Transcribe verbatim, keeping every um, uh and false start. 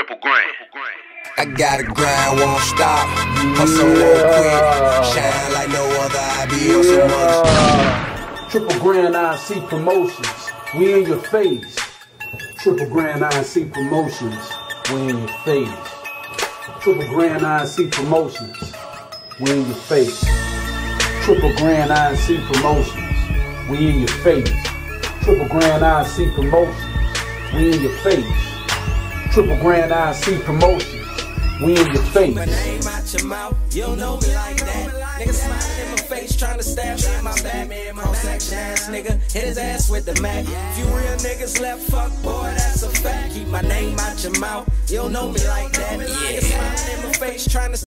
Triple Grand. I gotta grind, won't stop. Hustle, won't quit. Shine like no other. I be on some other. Triple Grand I C Promotions. We in your face. Triple Grand I C Promotions. We in your face. Triple Grand I C Promotions. We in your face. Triple Grand I C Promotions. We in your face. Triple Grand I C Promotions. We in your face. Triple Grand I C Promotions. We in your face. My name out your mouth, you don't know me like that. Nigga smiling in my face, trying to stab me in my back. Cross-section ass nigga, hit his ass with the Mac. Few real niggas left, fuck boy, that's a fact. Keep my name out your mouth, you don't know me like that. Nigga smiling in my face, trying to